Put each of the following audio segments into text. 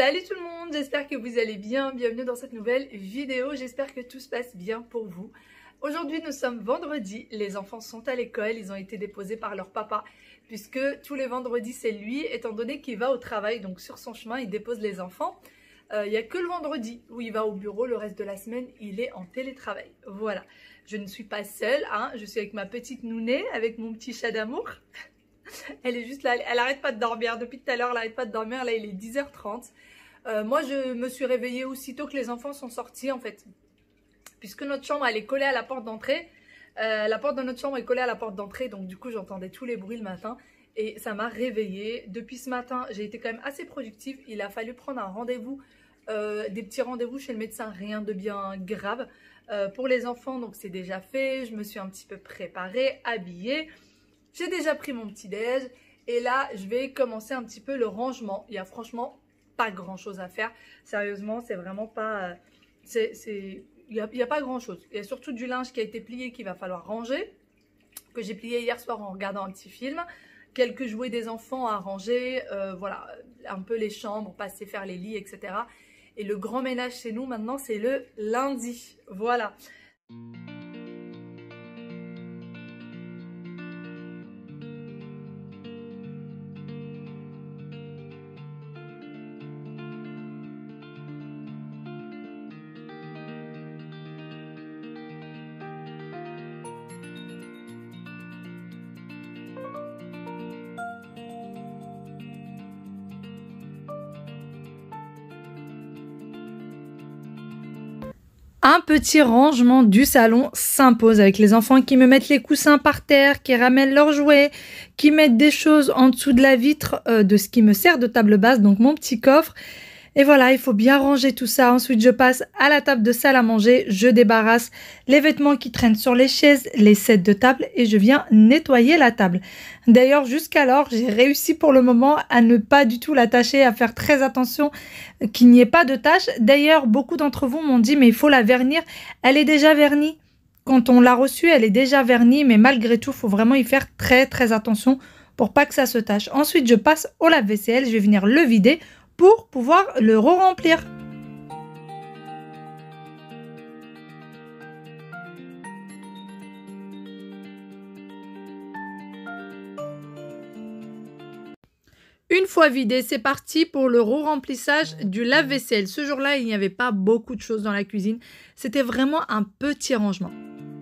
Salut tout le monde, j'espère que vous allez bien, bienvenue dans cette nouvelle vidéo, j'espère que tout se passe bien pour vous. Aujourd'hui nous sommes vendredi, les enfants sont à l'école, ils ont été déposés par leur papa puisque tous les vendredis c'est lui étant donné qu'il va au travail, donc sur son chemin il dépose les enfants. Il n'y a que le vendredi où il va au bureau, le reste de la semaine il est en télétravail. Voilà, je ne suis pas seule, hein. Je suis avec ma petite Nounée, avec mon petit chat d'amour. Elle est juste là, elle arrête pas de dormir, depuis tout à l'heure elle arrête pas de dormir, là il est 10h30. Moi je me suis réveillée aussitôt que les enfants sont sortis en fait. Puisque notre chambre elle est collée à la porte d'entrée, la porte de notre chambre est collée à la porte d'entrée, donc du coup j'entendais tous les bruits le matin. Et ça m'a réveillée. Depuis ce matin j'ai été quand même assez productive, il a fallu prendre un rendez-vous, des petits rendez-vous chez le médecin, rien de bien grave. Pour les enfants donc c'est déjà fait, je me suis un petit peu préparée, habillée. J'ai déjà pris mon petit déj et là je vais commencer un petit peu le rangement. Il y a franchement pas grand chose à faire. Sérieusement c'est vraiment pas... il y a pas grand chose. Il y a surtout du linge qui a été plié qu'il va falloir ranger. Que j'ai plié hier soir en regardant un petit film. Quelques jouets des enfants à ranger. Voilà, un peu les chambres, passer faire les lits, etc. Et le grand ménage chez nous maintenant c'est le lundi. Voilà. Un petit rangement du salon s'impose avec les enfants qui me mettent les coussins par terre, qui ramènent leurs jouets, qui mettent des choses en dessous de la vitre de ce qui me sert de table basse, donc mon petit coffre. Et voilà, il faut bien ranger tout ça. Ensuite, je passe à la table de salle à manger, je débarrasse les vêtements qui traînent sur les chaises, les sets de table et je viens nettoyer la table. D'ailleurs, jusqu'alors, j'ai réussi pour le moment à ne pas du tout l'attacher, à faire très attention qu'il n'y ait pas de taches. D'ailleurs, beaucoup d'entre vous m'ont dit, mais il faut la vernir. Elle est déjà vernie. Quand on l'a reçue, elle est déjà vernie, mais malgré tout, il faut vraiment y faire très attention pour pas que ça se tache. Ensuite, je passe au lave-vaisselle, je vais venir le vider pour pouvoir le re-remplir. Une fois vidé, c'est parti pour le re-remplissage du lave-vaisselle. Ce jour-là, il n'y avait pas beaucoup de choses dans la cuisine. C'était vraiment un petit rangement.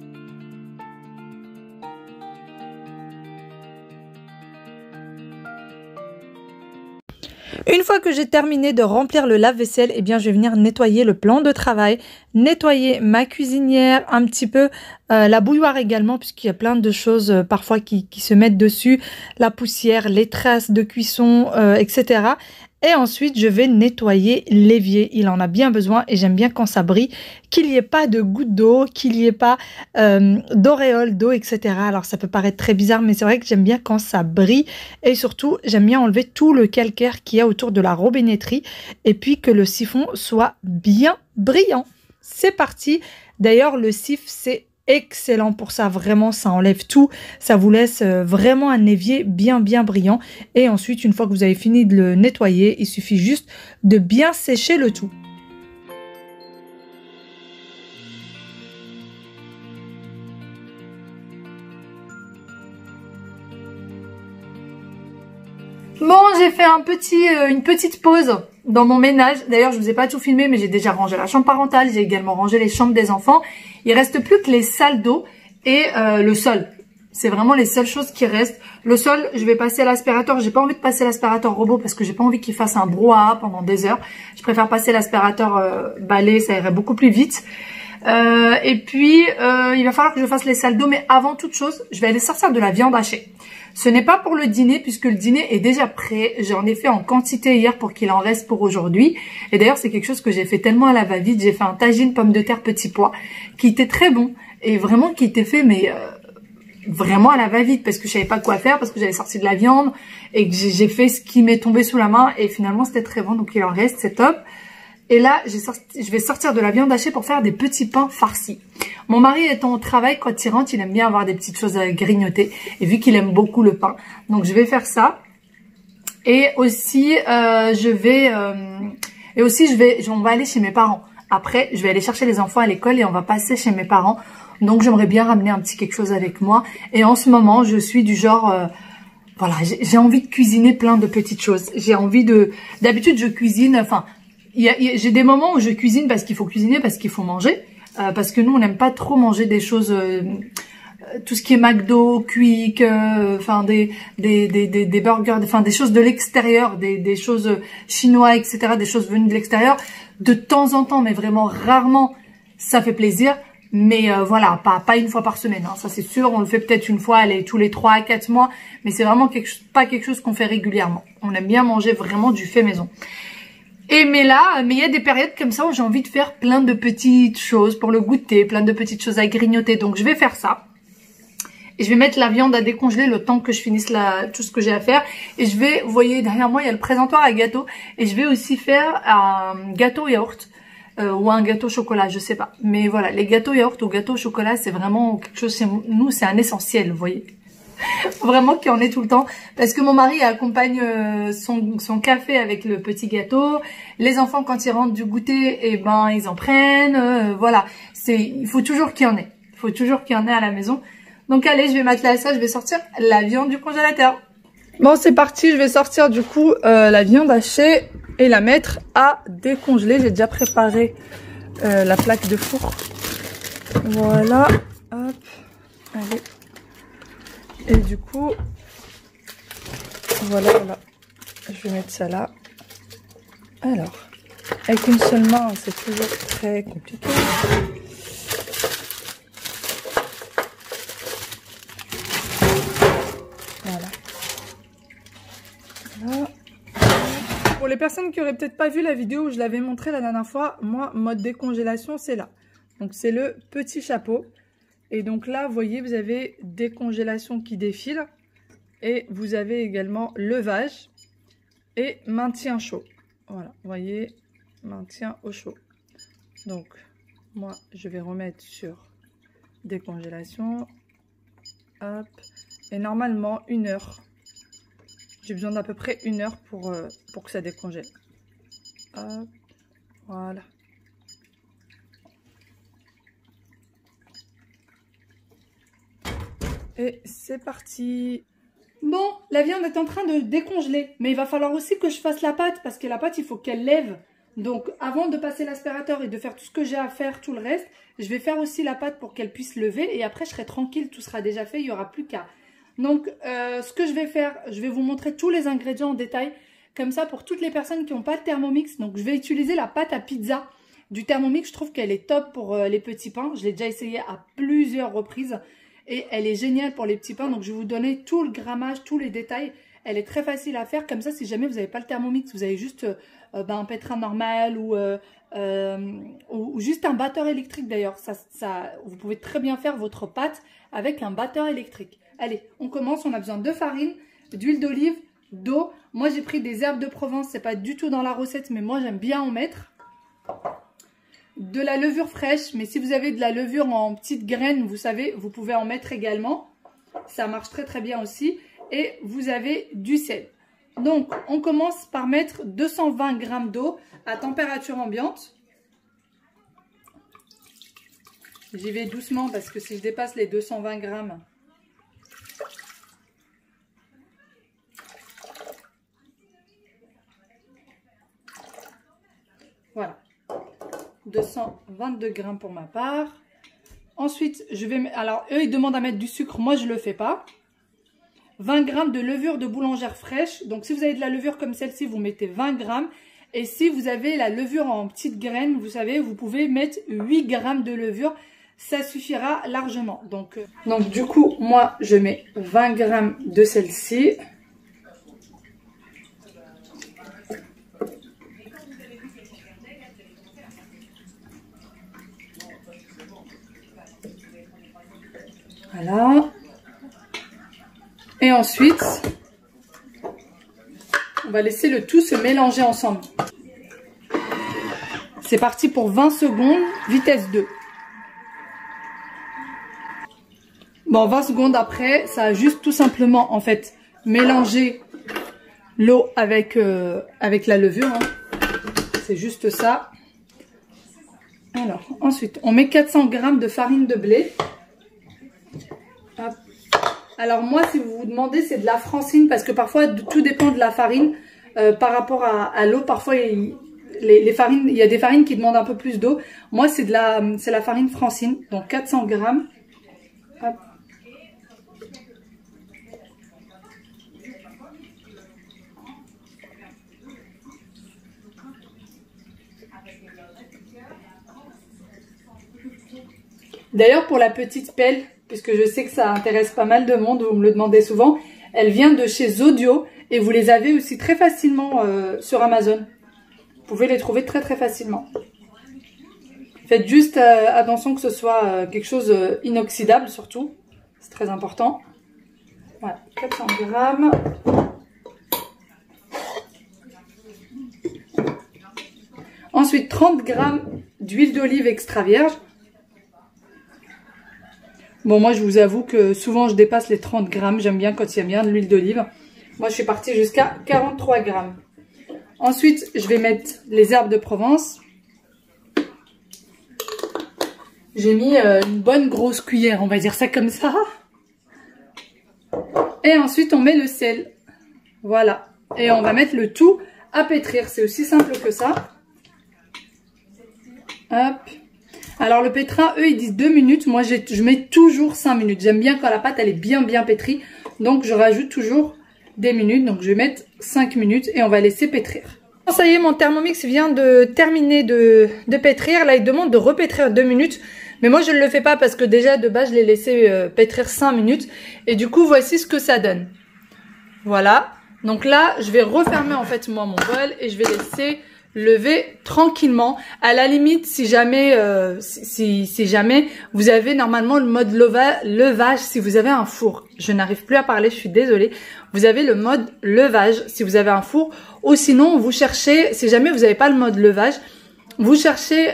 Une fois que j'ai terminé de remplir le lave-vaisselle, eh bien, je vais venir nettoyer le plan de travail, nettoyer ma cuisinière, un petit peu la bouilloire également, puisqu'il y a plein de choses parfois qui se mettent dessus, la poussière, les traces de cuisson, etc. Et ensuite, je vais nettoyer l'évier. Il en a bien besoin et j'aime bien quand ça brille, qu'il n'y ait pas de gouttes d'eau, qu'il n'y ait pas d'auréoles d'eau, etc. Alors, ça peut paraître très bizarre, mais c'est vrai que j'aime bien quand ça brille. Et surtout, j'aime bien enlever tout le calcaire qu'il y a autour de la robinetterie et puis que le siphon soit bien brillant. C'est parti. D'ailleurs, le siphon, c'est excellent pour ça, vraiment ça enlève tout, ça vous laisse vraiment un évier bien brillant et ensuite une fois que vous avez fini de le nettoyer, il suffit juste de bien sécher le tout. Bon, j'ai fait une petite pause dans mon ménage. D'ailleurs, je vous ai pas tout filmé, mais j'ai déjà rangé la chambre parentale. J'ai également rangé les chambres des enfants. Il reste plus que les salles d'eau et le sol. C'est vraiment les seules choses qui restent. Le sol, je vais passer à l'aspirateur. J'ai pas envie de passer l'aspirateur robot parce que j'ai pas envie qu'il fasse un brouhaha pendant des heures. Je préfère passer l'aspirateur balai, ça irait beaucoup plus vite. Et puis, il va falloir que je fasse les salles d'eau. Mais avant toute chose, je vais aller sortir de la viande hachée. Ce n'est pas pour le dîner puisque le dîner est déjà prêt. J'en ai fait en quantité hier pour qu'il en reste pour aujourd'hui. Et d'ailleurs, c'est quelque chose que j'ai fait tellement à la va-vite. J'ai fait un tagine pommes de terre petits pois qui était très bon et vraiment qui était fait mais vraiment à la va-vite parce que je savais pas quoi faire, parce que j'avais sorti de la viande et que j'ai fait ce qui m'est tombé sous la main et finalement c'était très bon donc il en reste, c'est top. Et là, je vais sortir de la viande hachée pour faire des petits pains farcis. Mon mari étant au travail, quand il rentre, il aime bien avoir des petites choses à grignoter. Et vu qu'il aime beaucoup le pain, donc je vais faire ça. Et aussi, je vais Et aussi, on va aller chez mes parents. Après, je vais aller chercher les enfants à l'école et on va passer chez mes parents. Donc, j'aimerais bien ramener un petit quelque chose avec moi. Et en ce moment, je suis du genre... voilà, j'ai envie de cuisiner plein de petites choses. J'ai envie de... D'habitude, je cuisine... Enfin, j'ai des moments où je cuisine parce qu'il faut cuisiner, parce qu'il faut manger. Parce que nous, on n'aime pas trop manger des choses... tout ce qui est McDo, Quick, enfin des burgers, enfin des choses de l'extérieur, des choses chinois, etc., des choses venues de l'extérieur, de temps en temps, mais vraiment rarement, ça fait plaisir. Mais voilà, pas une fois par semaine, hein, ça c'est sûr, on le fait peut-être une fois tous les 3 à 4 mois, mais c'est vraiment pas quelque chose qu'on fait régulièrement. On aime bien manger vraiment du fait maison. Mais il y a des périodes comme ça où j'ai envie de faire plein de petites choses pour le goûter, plein de petites choses à grignoter, donc je vais faire ça. Et je vais mettre la viande à décongeler le temps que je finisse tout ce que j'ai à faire. Et je vais, vous voyez, derrière moi, il y a le présentoir à gâteau. Et je vais aussi faire un gâteau yaourt ou un gâteau chocolat, je sais pas. Mais voilà, les gâteaux yaourt ou gâteau chocolat, c'est vraiment quelque chose, chez nous, c'est un essentiel, vous voyez. Vraiment qu'il y en ait tout le temps. Parce que mon mari accompagne son café avec le petit gâteau. Les enfants, quand ils rentrent du goûter, eh ben, ils en prennent. Voilà, il faut toujours qu'il y en ait. Il faut toujours qu'il y en ait à la maison. Donc allez, je vais m'atteler à ça, je vais sortir la viande du congélateur. Bon, c'est parti, je vais sortir du coup la viande hachée et la mettre à décongeler. J'ai déjà préparé la plaque de four. Voilà, hop, allez. Et du coup, voilà, je vais mettre ça là. Alors, avec une seule main, c'est toujours très compliqué. Pour les personnes qui auraient peut-être pas vu la vidéo où je l'avais montré la dernière fois, moi, mode décongélation, c'est là. Donc, c'est le petit chapeau. Et donc là, vous voyez, vous avez décongélation qui défile. Et vous avez également levage et maintien chaud. Voilà, vous voyez, maintien au chaud. Donc, moi, je vais remettre sur décongélation. Hop. Et normalement, 1 heure. J'ai besoin d'à peu près 1 heure pour que ça décongèle. Hop, voilà. Et c'est parti. Bon, la viande est en train de décongeler. Mais il va falloir aussi que je fasse la pâte. Parce que la pâte, il faut qu'elle lève. Donc, avant de passer l'aspirateur et de faire tout ce que j'ai à faire, tout le reste, je vais faire aussi la pâte pour qu'elle puisse lever. Et après, je serai tranquille. Tout sera déjà fait. Il n'y aura plus qu'à... Donc, ce que je vais faire, je vais vous montrer tous les ingrédients en détail. Comme ça, pour toutes les personnes qui n'ont pas de Thermomix. Donc, je vais utiliser la pâte à pizza du Thermomix. Je trouve qu'elle est top pour les petits pains. Je l'ai déjà essayé à plusieurs reprises. Et elle est géniale pour les petits pains. Donc, je vais vous donner tout le grammage, tous les détails. Elle est très facile à faire. Comme ça, si jamais vous n'avez pas le Thermomix, vous avez juste un pétrin normal ou juste un batteur électrique d'ailleurs. Vous pouvez très bien faire votre pâte avec un batteur électrique. Allez, on commence. On a besoin de farine, d'huile d'olive, d'eau. Moi, j'ai pris des herbes de Provence. C'est pas du tout dans la recette, mais moi, j'aime bien en mettre. De la levure fraîche. Mais si vous avez de la levure en petites graines, vous savez, vous pouvez en mettre également. Ça marche très très bien aussi. Et vous avez du sel. Donc, on commence par mettre 220 g d'eau à température ambiante. J'y vais doucement parce que si je dépasse les 220 g... Voilà, 222 g pour ma part. Ensuite, je vais... Alors, eux, ils demandent à mettre du sucre. Moi, je ne le fais pas. 20 g de levure de boulangère fraîche. Donc, si vous avez de la levure comme celle-ci, vous mettez 20 g. Et si vous avez la levure en petites graines, vous savez, vous pouvez mettre 8 g de levure. Ça suffira largement. Donc, du coup, moi, je mets 20 g de celle-ci. Voilà. Et ensuite, on va laisser le tout se mélanger ensemble. C'est parti pour 20 secondes, vitesse 2. Bon, 20 secondes après, ça a juste tout simplement, en fait, mélangé l'eau avec la levure. Hein. c'est juste ça. Alors, ensuite, on met 400 g de farine de blé. Hop. Alors moi, si vous vous demandez, c'est de la francine parce que parfois, tout dépend de la farine par rapport à l'eau. Parfois, les farines, il y a des farines qui demandent un peu plus d'eau. Moi, c'est la farine francine, donc 400 g. Hop. D'ailleurs, pour la petite pelle, puisque je sais que ça intéresse pas mal de monde, vous me le demandez souvent, elle vient de chez Zodio et vous les avez aussi très facilement sur Amazon. Vous pouvez les trouver très très facilement. Faites juste attention que ce soit quelque chose inoxydable surtout, c'est très important. Voilà, 400 g. Ensuite, 30 g d'huile d'olive extra vierge. Bon, moi, je vous avoue que souvent, je dépasse les 30 grammes. J'aime bien quand il y a bien de l'huile d'olive. Moi, je suis partie jusqu'à 43 grammes. Ensuite, je vais mettre les herbes de Provence. J'ai mis une bonne grosse cuillère, on va dire ça comme ça. Et ensuite, on met le sel. Voilà. Et on va mettre le tout à pétrir. C'est aussi simple que ça. Hop. Alors le pétrin, eux, ils disent 2 minutes. Moi, je mets toujours 5 minutes. J'aime bien quand la pâte, elle est bien pétrie. Donc, je rajoute toujours des minutes. Donc, je vais mettre 5 minutes et on va laisser pétrir. Ça y est, mon Thermomix vient de terminer de pétrir. Là, il demande de repétrir 2 minutes. Mais moi, je ne le fais pas parce que déjà, de base, je l'ai laissé pétrir 5 minutes. Et du coup, voici ce que ça donne. Voilà. Donc là, je vais refermer en fait, moi, mon bol et je vais laisser lever tranquillement. À la limite, si jamais si jamais vous avez normalement le mode levage, si vous avez un four, je n'arrive plus à parler, je suis désolée, vous avez le mode levage si vous avez un four, ou sinon vous cherchez, si jamais vous n'avez pas le mode levage, vous cherchez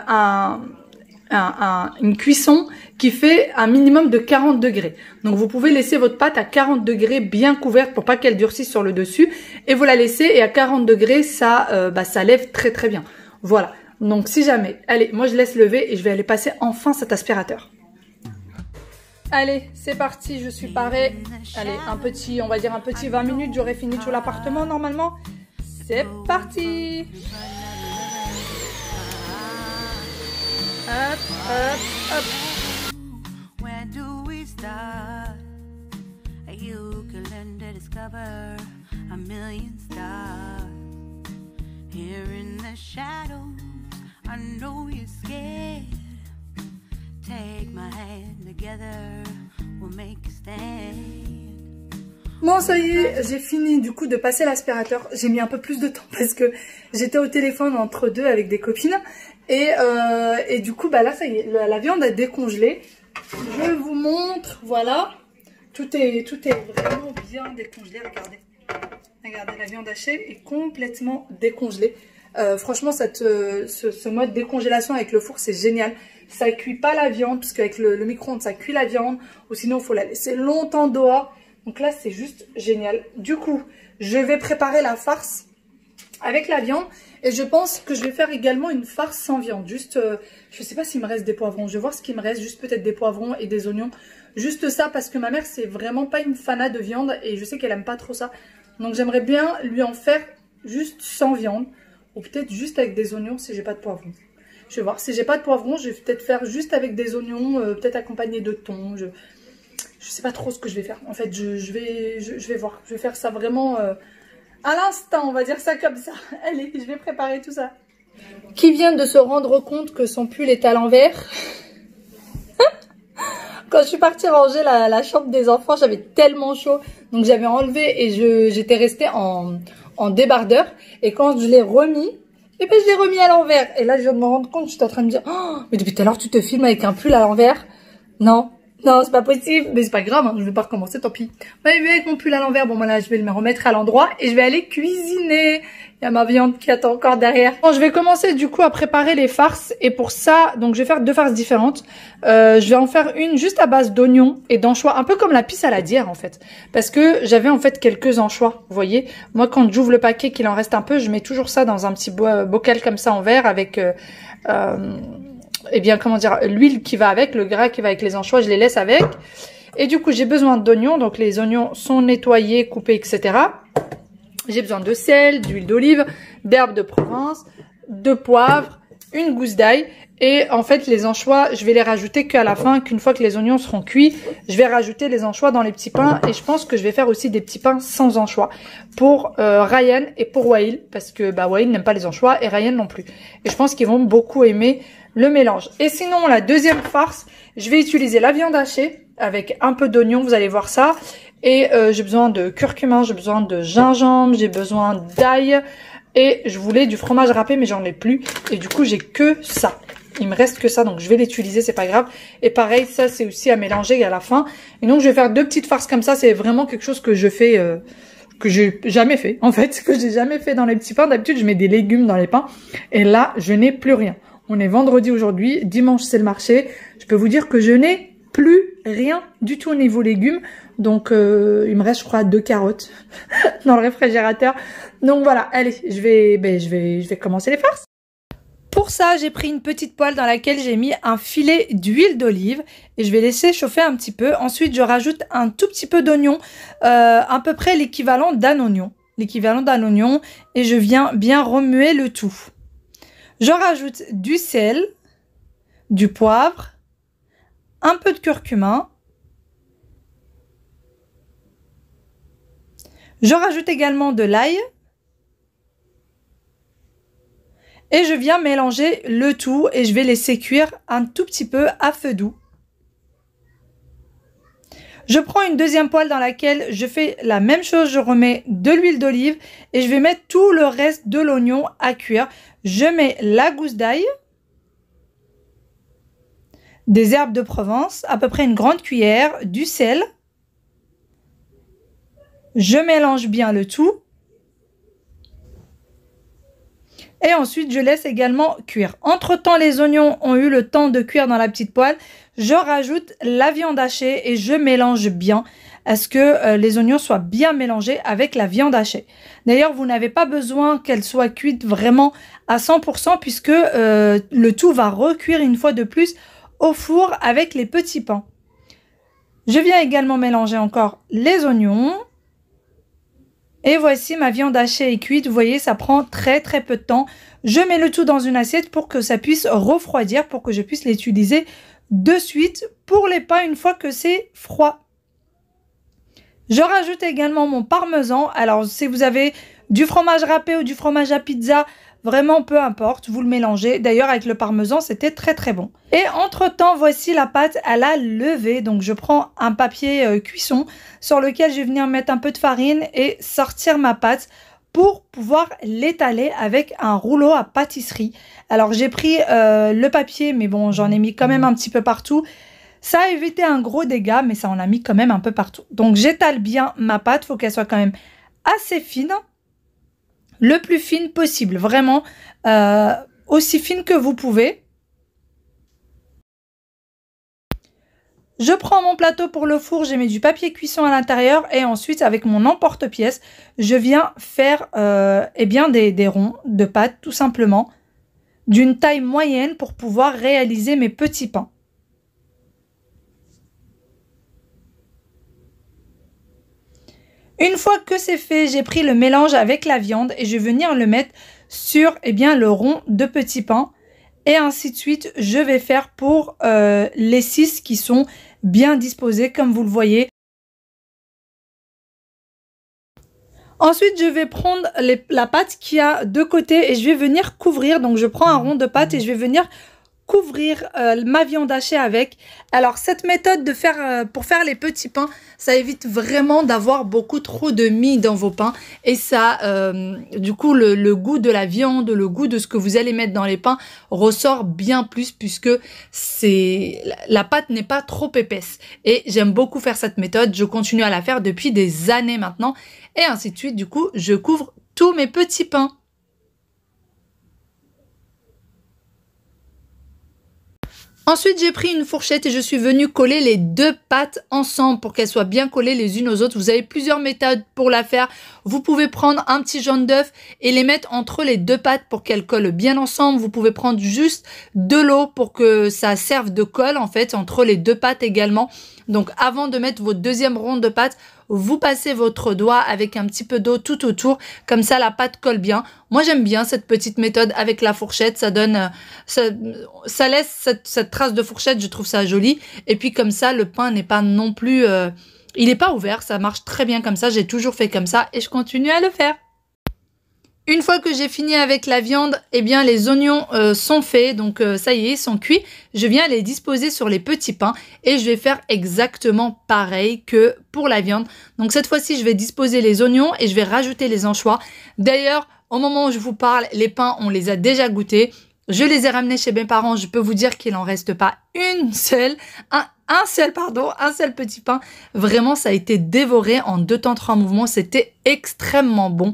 une cuisson qui fait un minimum de 40 degrés. Donc vous pouvez laisser votre pâte à 40 degrés bien couverte pour pas qu'elle durcisse sur le dessus. Et vous la laissez et à 40 degrés, ça lève très très bien. Voilà. Donc si jamais, allez, moi je laisse lever et je vais aller passer enfin cet aspirateur. Allez, c'est parti, je suis parée. Allez, on va dire un petit 20 minutes, j'aurai fini tout l'appartement normalement. C'est parti. Hop, hop, hop. Where do we start? You can learn to discover a million stars. Here in the shadows, I know you're scared. Take my hand together, we'll make a stand. Bon, ça y est, j'ai fini du coup de passer l'aspirateur. J'ai mis un peu plus de temps parce que j'étais au téléphone entre deux avec des copines. Et du coup, bah là, ça y est, la viande a décongelé. Je vous montre, voilà. Tout est vraiment bien décongelé, regardez. Regardez, la viande hachée est complètement décongelée. Franchement, ce mode décongélation avec le four, c'est génial. Ça cuit pas la viande, parce qu'avec le micro-ondes, ça cuit la viande. Ou sinon, il faut la laisser longtemps dehors. Donc là, c'est juste génial. Du coup, je vais préparer la farce avec la viande. Et je pense que je vais faire également une farce sans viande. Juste, je sais pas s'il me reste des poivrons. Je vais voir ce qu'il me reste. Juste peut-être des poivrons et des oignons. Juste ça, parce que ma mère, c'est vraiment pas une fanat de viande. Et je sais qu'elle aime pas trop ça. Donc j'aimerais bien lui en faire juste sans viande. Ou peut-être juste avec des oignons si j'ai pas de poivrons. Je vais voir. Si j'ai pas de poivrons, je vais peut-être faire juste avec des oignons. Peut-être accompagné de thon. Je sais pas trop ce que je vais faire. En fait, je vais voir. Je vais faire ça vraiment... à l'instant, on va dire ça comme ça. Allez, je vais préparer tout ça. Qui vient de se rendre compte que son pull est à l'envers? Quand je suis partie ranger la chambre des enfants, j'avais tellement chaud. Donc j'avais enlevé et j'étais restée en débardeur. Et quand je l'ai remis, et ben je l'ai remis à l'envers. Et là, je viens de me rendre compte, j'étais en train de me dire, oh, mais depuis tout à l'heure, tu te filmes avec un pull à l'envers? Non, Non, c'est pas possible. Mais c'est pas grave, hein, je vais pas recommencer, tant pis. Ouais, je vais avec mon pull à l'envers. Bon, voilà, je vais le remettre à l'endroit et je vais aller cuisiner. Il y a ma viande qui attend encore derrière. Bon, je vais commencer du coup à préparer les farces. Et pour ça, donc je vais faire 2 farces différentes. Je vais en faire une juste à base d'oignons et d'anchois. Un peu comme la pisse à la dière en fait. Parce que j'avais en fait quelques anchois, vous voyez. Moi, quand j'ouvre le paquet, qu'il en reste un peu, je mets toujours ça dans un petit bocal comme ça en verre avec... eh bien, comment dire, l'huile qui va avec, le gras qui va avec les anchois, je les laisse avec. Et du coup, j'ai besoin d'oignons. Donc, les oignons sont nettoyés, coupés, etc. J'ai besoin de sel, d'huile d'olive, d'herbes de Provence, de poivre, une gousse d'ail. Et en fait, les anchois, je vais les rajouter qu'à la fin, qu'une fois que les oignons seront cuits, je vais rajouter les anchois dans les petits pains. Et je pense que je vais faire aussi des petits pains sans anchois pour Ryan et pour Wael. Parce que bah, Wael n'aime pas les anchois et Ryan non plus. Et je pense qu'ils vont beaucoup aimer le mélange. Et sinon, la deuxième farce, je vais utiliser la viande hachée avec un peu d'oignon, vous allez voir ça. Et j'ai besoin de curcuma, j'ai besoin de gingembre, j'ai besoin d'ail. Et je voulais du fromage râpé, mais j'en ai plus. Et du coup, j'ai que ça. Il me reste que ça, donc je vais l'utiliser, c'est pas grave. Et pareil, ça c'est aussi à mélanger à la fin. Et donc je vais faire 2 petites farces comme ça. C'est vraiment quelque chose que je fais... que j'ai jamais fait, en fait. Que j'ai jamais fait dans les petits pains. D'habitude, je mets des légumes dans les pains. Et là, je n'ai plus rien. On est vendredi aujourd'hui, dimanche c'est le marché. Je peux vous dire que je n'ai plus rien du tout au niveau légumes. Donc il me reste je crois 2 carottes dans le réfrigérateur. Donc voilà, allez, je vais commencer les farces. Pour ça, j'ai pris une petite poêle dans laquelle j'ai mis un filet d'huile d'olive et je vais laisser chauffer un petit peu. Ensuite, je rajoute un tout petit peu d'oignon, à peu près l'équivalent d'un oignon. Et je viens bien remuer le tout. Je rajoute du sel, du poivre, un peu de curcuma. Je rajoute également de l'ail. Et je viens mélanger le tout et je vais laisser cuire un tout petit peu à feu doux. Je prends une deuxième poêle dans laquelle je fais la même chose, je remets de l'huile d'olive et je vais mettre tout le reste de l'oignon à cuire. Je mets la gousse d'ail, des herbes de Provence, à peu près une grande cuillère, du sel. Je mélange bien le tout. Et ensuite, je laisse également cuire. Entre-temps, les oignons ont eu le temps de cuire dans la petite poêle. Je rajoute la viande hachée et je mélange bien à ce que les oignons soient bien mélangés avec la viande hachée. D'ailleurs, vous n'avez pas besoin qu'elle soit cuite vraiment à 100% puisque le tout va recuire une fois de plus au four avec les petits pains. Je viens également mélanger encore les oignons. Et voici ma viande hachée et cuite. Vous voyez, ça prend très peu de temps. Je mets le tout dans une assiette pour que ça puisse refroidir, pour que je puisse l'utiliser de suite pour les pains une fois que c'est froid. Je rajoute également mon parmesan. Alors, si vous avez du fromage râpé ou du fromage à pizza, vraiment peu importe, vous le mélangez. D'ailleurs, avec le parmesan, c'était très bon. Et entre-temps, voici la pâte à la levée. Donc, je prends un papier cuisson sur lequel je vais venir mettre un peu de farine et sortir ma pâte pour pouvoir l'étaler avec un rouleau à pâtisserie. Alors, j'ai pris le papier, mais bon, j'en ai mis quand même un petit peu partout. Ça a évité un gros dégât, mais ça en a mis quand même un peu partout. Donc, j'étale bien ma pâte. Il faut qu'elle soit quand même assez fine. Le plus fine possible, vraiment aussi fine que vous pouvez. Je prends mon plateau pour le four, j'ai mis du papier cuisson à l'intérieur et ensuite avec mon emporte-pièce, je viens faire eh bien des ronds de pâte tout simplement d'une taille moyenne pour pouvoir réaliser mes petits pains. Une fois que c'est fait, j'ai pris le mélange avec la viande et je vais venir le mettre sur eh bien, le rond de petits pains. Et ainsi de suite, je vais faire pour les 6 qui sont bien disposés comme vous le voyez. Ensuite, je vais prendre la pâte qui a de côté et je vais venir couvrir. Donc, je prends un rond de pâte et je vais venir couvrir ma viande hachée avec. Alors cette méthode de faire pour faire les petits pains, ça évite vraiment d'avoir beaucoup trop de mie dans vos pains. Et ça, du coup, le goût de la viande, le goût de ce que vous allez mettre dans les pains ressort bien plus puisque la pâte n'est pas trop épaisse. Et j'aime beaucoup faire cette méthode, je continue à la faire depuis des années maintenant. Et ainsi de suite, du coup, je couvre tous mes petits pains. Ensuite, j'ai pris une fourchette et je suis venue coller les deux pâtes ensemble pour qu'elles soient bien collées les unes aux autres. Vous avez plusieurs méthodes pour la faire. Vous pouvez prendre un petit jaune d'œuf et les mettre entre les deux pâtes pour qu'elles collent bien ensemble. Vous pouvez prendre juste de l'eau pour que ça serve de colle en fait entre les deux pâtes également. Donc avant de mettre votre deuxième ronde de pâte, vous passez votre doigt avec un petit peu d'eau tout autour, comme ça la pâte colle bien. Moi j'aime bien cette petite méthode avec la fourchette, ça donne, ça laisse cette trace de fourchette, je trouve ça joli. Et puis comme ça le pain n'est pas non plus, il n'est pas ouvert, ça marche très bien comme ça, j'ai toujours fait comme ça et je continue à le faire. Une fois que j'ai fini avec la viande, eh bien les oignons sont faits, donc ça y est, ils sont cuits. Je viens les disposer sur les petits pains et je vais faire exactement pareil que pour la viande. Donc cette fois-ci, je vais disposer les oignons et je vais rajouter les anchois. D'ailleurs, au moment où je vous parle, les pains, on les a déjà goûtés. Je les ai ramenés chez mes parents, je peux vous dire qu'il n'en reste pas un seul petit pain. Vraiment, ça a été dévoré en 2 temps 3 mouvements, c'était extrêmement bon.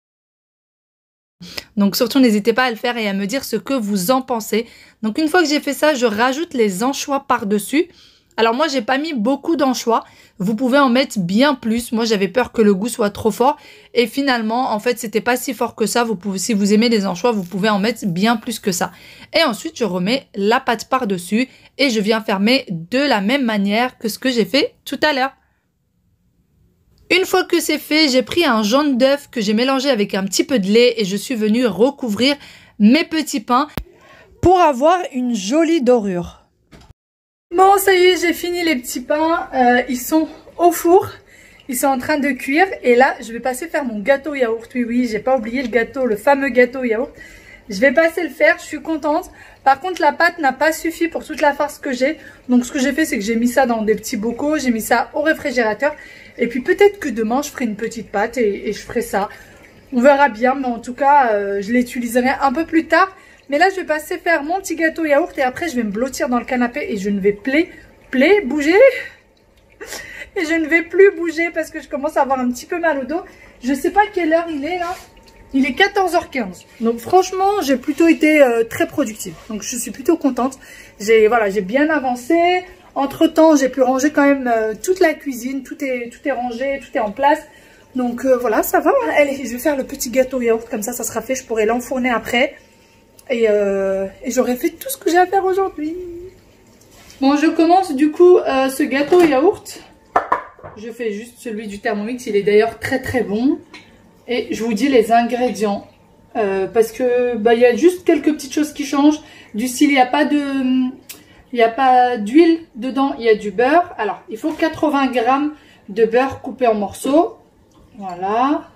Donc surtout n'hésitez pas à le faire et à me dire ce que vous en pensez. Donc une fois que j'ai fait ça, je rajoute les anchois par-dessus. Alors moi j'ai pas mis beaucoup d'anchois, vous pouvez en mettre bien plus. Moi j'avais peur que le goût soit trop fort et finalement en fait c'était pas si fort que ça. Si vous aimez les anchois, vous pouvez en mettre bien plus que ça. Et ensuite je remets la pâte par-dessus et je viens fermer de la même manière que ce que j'ai fait tout à l'heure. Une fois que c'est fait, j'ai pris un jaune d'œuf que j'ai mélangé avec un petit peu de lait et je suis venue recouvrir mes petits pains pour avoir une jolie dorure. Bon, ça y est, j'ai fini les petits pains. Ils sont au four, ils sont en train de cuire et là, je vais passer faire mon gâteau yaourt. Oui, j'ai pas oublié le gâteau, le fameux gâteau yaourt. Je vais passer le faire, je suis contente. Par contre, la pâte n'a pas suffi pour toute la farce que j'ai. Donc, ce que j'ai fait, c'est que j'ai mis ça dans des petits bocaux. J'ai mis ça au réfrigérateur. Et puis, peut-être que demain, je ferai une petite pâte et je ferai ça. On verra bien. Mais en tout cas, je l'utiliserai un peu plus tard. Mais là, je vais passer faire mon petit gâteau yaourt. Et après, je vais me blottir dans le canapé. Et je ne vais bouger. Et je ne vais plus bouger parce que je commence à avoir un petit peu mal au dos. Je ne sais pas quelle heure il est là. Il est 14h15, donc franchement j'ai plutôt été très productive, donc je suis plutôt contente. J'ai bien avancé. Entre temps j'ai pu ranger quand même toute la cuisine, tout est rangé, tout est en place. Donc voilà, ça va. Allez, je vais faire le petit gâteau yaourt, comme ça sera fait, je pourrai l'enfourner après. Et j'aurai fait tout ce que j'ai à faire aujourd'hui. Bon, je commence du coup ce gâteau yaourt. Je fais juste celui du Thermomix, il est d'ailleurs très très bon. Et je vous dis les ingrédients, parce que y a juste quelques petites choses qui changent. Du style, il n'y a pas d'huile dedans, il y a du beurre. Alors, il faut 80 g de beurre coupé en morceaux. Voilà.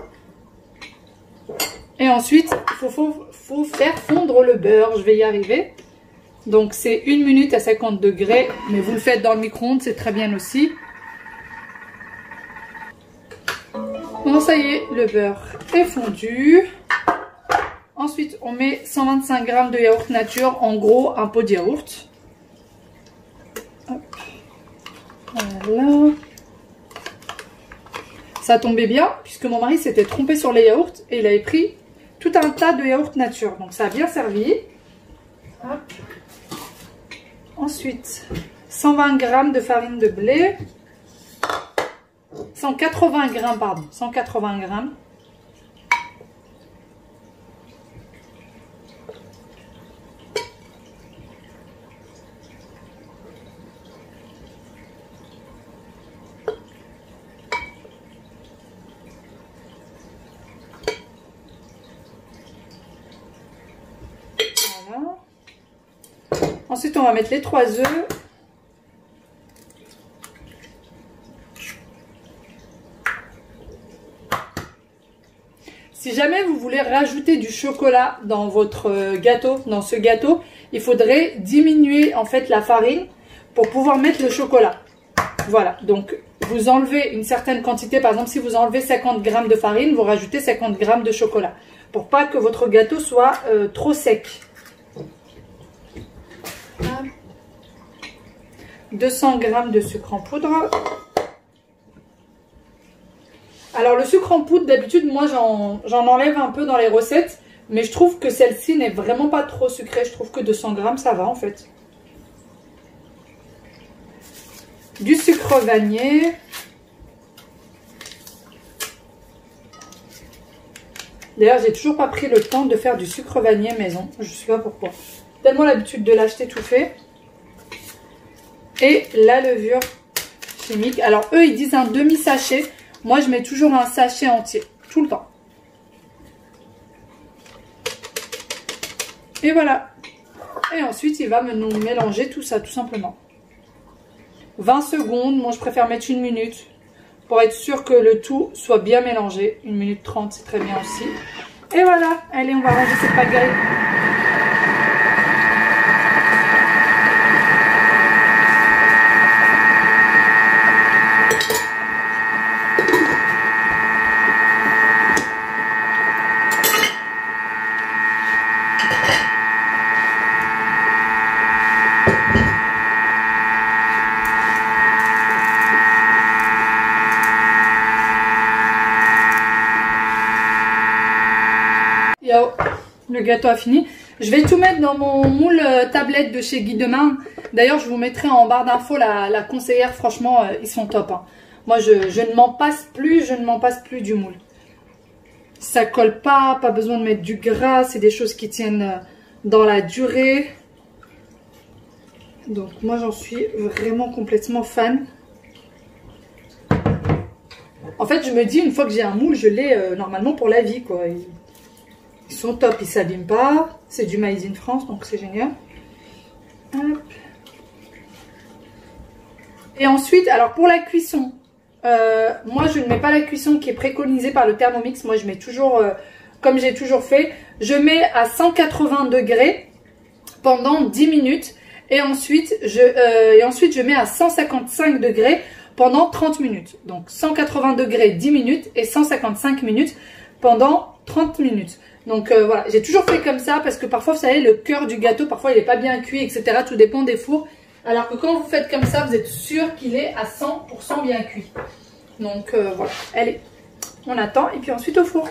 Et ensuite, il faut faire fondre le beurre. Je vais y arriver. Donc, c'est 1 minute à 50 degrés. Mais vous le faites dans le micro-ondes, c'est très bien aussi. Bon, ça y est, le beurre est fondu. Ensuite, on met 125 g de yaourt nature, en gros, un pot de yaourt. Hop. Voilà. Ça tombait bien, puisque mon mari s'était trompé sur les yaourts et il avait pris tout un tas de yaourt nature. Donc, ça a bien servi. Hop. Ensuite, 120 g de farine de blé. 180 g, pardon, 180 g. Voilà. Ensuite, on va mettre les 3 œufs. Si jamais vous voulez rajouter du chocolat dans votre gâteau, dans ce gâteau, il faudrait diminuer en fait la farine pour pouvoir mettre le chocolat. Voilà, donc vous enlevez une certaine quantité, par exemple si vous enlevez 50 g de farine, vous rajoutez 50 g de chocolat. Pour pas que votre gâteau soit trop sec. 200 g de sucre en poudre. Alors le sucre en poudre, d'habitude, moi j'en enlève un peu dans les recettes. Mais je trouve que celle-ci n'est vraiment pas trop sucrée. Je trouve que 200 g, ça va en fait. Du sucre vanillé. D'ailleurs, j'ai toujours pas pris le temps de faire du sucre vanillé maison. Je sais pas pourquoi. Tellement l'habitude de l'acheter tout fait. Et la levure chimique. Alors eux, ils disent un demi-sachet. Moi, je mets toujours un sachet entier. Tout le temps. Et voilà. Et ensuite, il va nous mélanger tout ça, tout simplement. 20 secondes. Moi, je préfère mettre 1 minute. Pour être sûr que le tout soit bien mélangé. 1 minute 30, c'est très bien aussi. Et voilà. Allez, on va ranger cette pagaille. Le gâteau a fini. Je vais tout mettre dans mon moule tablette de chez Guy de Marne. D'ailleurs, je vous mettrai en barre d'infos la conseillère. Franchement, ils sont top. Hein. Moi, je ne m'en passe plus. Je ne m'en passe plus du moule. Ça colle pas. Pas besoin de mettre du gras. C'est des choses qui tiennent dans la durée. Donc, moi, j'en suis vraiment complètement fan. En fait, je me dis, une fois que j'ai un moule, je l'ai normalement pour la vie, quoi. Ils sont top, ils ne s'abîment pas. C'est du Made in France, donc c'est génial. Hop. Et ensuite, alors pour la cuisson, moi je ne mets pas la cuisson qui est préconisée par le Thermomix. Moi je mets toujours, comme j'ai toujours fait, je mets à 180 degrés pendant 10 minutes. Et ensuite, je mets à 155 degrés pendant 30 minutes. Donc 180 degrés 10 minutes et 155 minutes pendant 30 minutes. Donc voilà, j'ai toujours fait comme ça parce que parfois, vous savez, le cœur du gâteau, parfois il n'est pas bien cuit, etc. Tout dépend des fours. Alors que quand vous faites comme ça, vous êtes sûr qu'il est à 100% bien cuit. Donc voilà, allez, on attend et puis ensuite au four.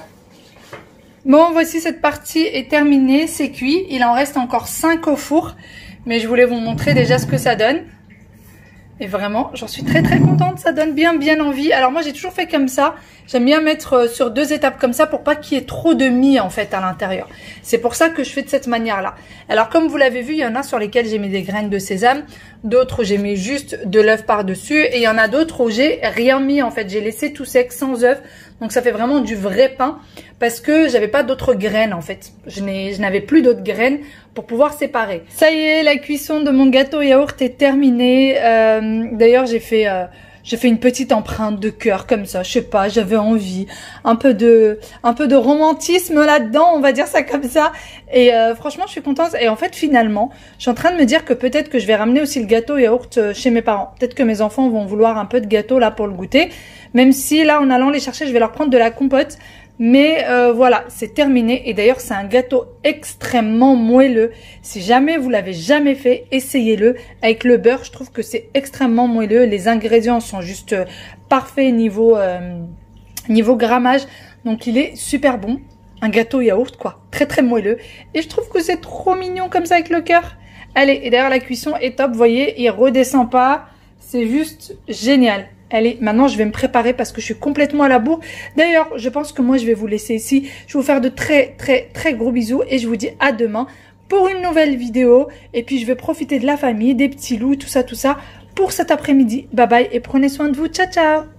Bon, voici cette partie est terminée, c'est cuit. Il en reste encore 5 au four. Mais je voulais vous montrer déjà ce que ça donne. Et vraiment, j'en suis très très contente, ça donne bien envie. Alors moi j'ai toujours fait comme ça, j'aime bien mettre sur 2 étapes comme ça pour pas qu'il y ait trop de mie en fait à l'intérieur. C'est pour ça que je fais de cette manière là. Alors comme vous l'avez vu, il y en a sur lesquels j'ai mis des graines de sésame, d'autres j'ai mis juste de l'œuf par dessus et il y en a d'autres où j'ai rien mis en fait, j'ai laissé tout sec sans œuf. Donc ça fait vraiment du vrai pain parce que j'avais pas d'autres graines en fait. Je n'avais plus d'autres graines pour pouvoir séparer. Ça y est, la cuisson de mon gâteau yaourt est terminée. D'ailleurs j'ai fait une petite empreinte de cœur comme ça. Je sais pas, j'avais envie. Un peu de romantisme là-dedans, on va dire ça comme ça. Et franchement je suis contente. Et en fait finalement, je suis en train de me dire que peut-être que je vais ramener aussi le gâteau yaourt chez mes parents. Peut-être que mes enfants vont vouloir un peu de gâteau là pour le goûter. Même si là, en allant les chercher, je vais leur prendre de la compote. Mais voilà, c'est terminé. Et d'ailleurs, c'est un gâteau extrêmement moelleux. Si jamais vous l'avez jamais fait, essayez-le. Avec le beurre, je trouve que c'est extrêmement moelleux. Les ingrédients sont juste parfaits niveau grammage. Donc, il est super bon. Un gâteau yaourt, quoi. Très, très moelleux. Et je trouve que c'est trop mignon comme ça avec le cœur. Allez, et d'ailleurs, la cuisson est top. Vous voyez, il redescend pas. C'est juste génial. Allez, maintenant je vais me préparer parce que je suis complètement à la bourre. D'ailleurs, je pense que moi je vais vous laisser ici. Je vais vous faire de très gros bisous et je vous dis à demain pour une nouvelle vidéo. Et puis je vais profiter de la famille, des petits loups, tout ça pour cet après-midi. Bye bye et prenez soin de vous. Ciao, ciao!